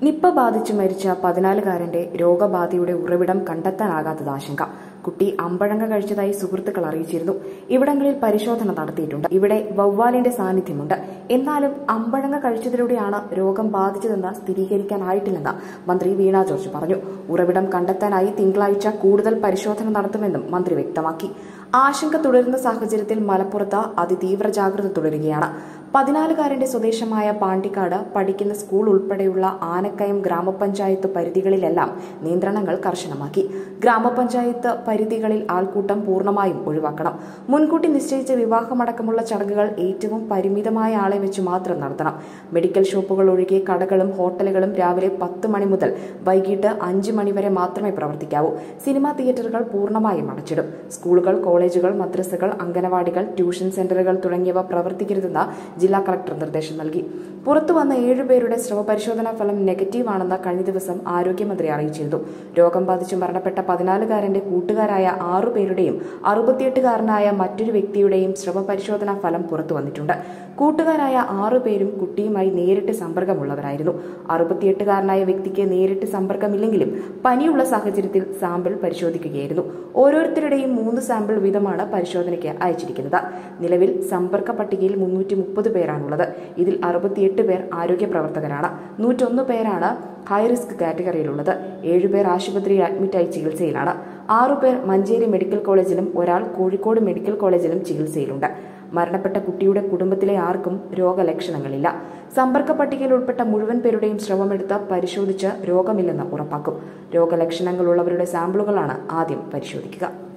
Nipah ബാധിച്ചു മരിച്ച 14-കാരന്റെ രോഗബാധയുടെ ഉറവിടം കണ്ടെത്താനാകാത്തത് ആശങ്ക. കുട്ടി അമ്പഴങ്ങ കഴിച്ചതായി സുഹൃത്തുക്കൾ അറിയിച്ചിരുന്നു. ഇവിടങ്ങളിൽ പരിശോധന നടത്തിയിട്ടുണ്ട്. ഇവിടെ വവ്വാലിന്റെ സാന്നിധ്യമുണ്ട്. എന്നാലും അമ്പഴങ്ങ കഴിച്ചതിലൂടെയാണ് രോഗം ബാധിച്ചതെന്ന് സ്ഥിരീകരിക്കാനായിട്ടില്ലെന്ന് മന്ത്രി വീണ ജോർജ് പറഞ്ഞു. ഉറവിടം കണ്ടെത്താനായി തിങ്കളാഴ്ച കൂടുതൽ പരിശോധന നടത്തുമെന്നും മന്ത്രി വ്യക്തമാക്കി. ആശങ്ക തുടരുന്ന സാഹചര്യത്തിൽ മലപ്പുറത്ത് അതിതീവ്ര ജാഗ്രത തുടരുകയാണ്. 14-കാരന്റെ സ്വദേശമായ പാണ്ടിക്കാട് പഠിക്കുന്ന സ്കൂൾ ഉൾപ്പെടെയുള്ള ആനക്കയം ഗ്രാമപഞ്ചായത്ത് പരിധികളിലെല്ലാം നിയന്ത്രണങ്ങൾ കർശനമാക്കി. ഗ്രാമപഞ്ചായത്ത് പരിധികളിൽ ആൾക്കൂട്ടം പൂർണ്ണമായും ഒഴിവാക്കണം. മുൻകൂട്ടി നിശ്ചയിച്ച വിവാഹമടക്കമുള്ള ചടങ്ങുകൾ ഏറ്റവും പരിമിതമായ ആളെ വെച്ച് മാത്രം നടത്തണം. മെഡിക്കൽ ഷോപ്പുകൾ ഒഴികെ കടകളും ഹോട്ടലുകളും രാവിലെ 10 മണി മുതൽ വൈകിട്ട് 5 മണി വരെ മാത്രമേ പ്രവർത്തിക്കാവൂ. സിനിമാ തിയേറ്ററുകൾ പൂർണ്ണമായും അടച്ചിടും. സ്കൂളുകൾ, കോളേജുകൾ, മദ്രസകൾ, അംഗനവാടികൾ, ട്യൂഷൻ സെന്ററുകൾ തുടങ്ങിയവ പ്രവർത്തിക്കരുതെന്ന് ജില്ലാ കളക്ടർ നിർദ്ദേശം നൽകി. പുറത്തുവന്ന 7 പേരുടെ സ്രവപരിശോധനാ ഫലം നെഗറ്റീവ് ആണെന്ന് കഴിഞ്ഞ ദിവസം ആരോഗ്യമന്ത്രി അറിയിച്ചിരുന്നു. രോഗം ബാധിച്ച് മരണപ്പെട്ട 14-കാരന്റെ കൂട്ടുകാരായ 6 പേരുടെയും 68-കാരനായ മറ്റൊരു വ്യക്തിയുടെയും സ്രവപരിശോധനാ ഫലം പുറത്തുവന്നിട്ടുണ്ട്. കൂട്ടുകാരായ 6 പേരും കുട്ടിയുമായി നേരിട്ട് സമ്പർക്കമുള്ളവരായിരുന്നു. 68-കാരനായ വ്യക്തിക്ക് നേരിട്ട് സമ്പർക്കമില്ലെങ്കിലും പനിയുള്ള സാഹചര്യത്തിൽ സാമ്പിൾ പരിശോധിക്കുകയായിരുന്നു. ഓരോരുത്തരുടെയും 3 സാമ്പിൾ വീതമാണ് പരിശോധനയ്ക്ക് അയച്ചിരിക്കുന്നത്. നിലവിൽ സമ്പർക്ക പട്ടികയിൽ 330 പേരാണുള്ളത്. ഇതിൽ 68 പേർ ആരോഗ്യ പ്രവർത്തകരാണ്. 101 പേരാണ് ഹൈറിസ്ക് കാറ്റഗറിയിലുള്ളത്. 7 പേർ ആശുപത്രിയിൽ അഡ്മിറ്റായി ചികിത്സയിലാണ്. 6 പേർ മഞ്ചേരി മെഡിക്കൽ കോളേജിലും ഒരാൾ കോഴിക്കോട് മെഡിക്കൽ കോളേജിലും ചികിത്സയിലുണ്ട്. മരണപ്പെട്ട കുട്ടിയുടെ കുടുംബത്തിലെ ആർക്കും രോഗലക്ഷണങ്ങളില്ല. സമ്പർക്ക പട്ടികയിൽ ഉൾപ്പെട്ട മുഴുവൻ പേരുടെയും സ്രവമെടുത്ത് പരിശോധിച്ച് രോഗമില്ലെന്ന് ഉറപ്പാക്കും. രോഗലക്ഷണങ്ങളുള്ളവരുടെ സാമ്പിളുകളാണ് ആദ്യം പരിശോധിക്കുക.